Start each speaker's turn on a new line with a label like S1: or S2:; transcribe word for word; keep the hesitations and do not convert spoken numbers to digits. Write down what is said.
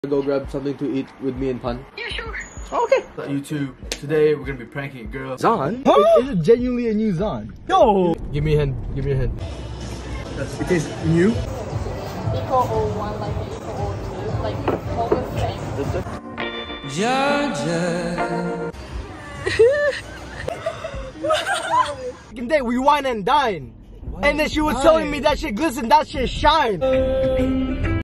S1: Go grab something to eat with me and Pan?
S2: Yeah, sure.
S1: Okay.
S3: So YouTube, today we're gonna be pranking a girl.
S1: Zzan?
S4: Huh? Is it genuinely a new Zzan? Yo!
S1: Give me a hand. Give me a hand.
S4: It is new?
S2: Eco oh one, like Eco oh two, like always same.
S4: Georgia. Day we wine and dine. What? And then she was Hi. telling me that shit glisten, that shit shine.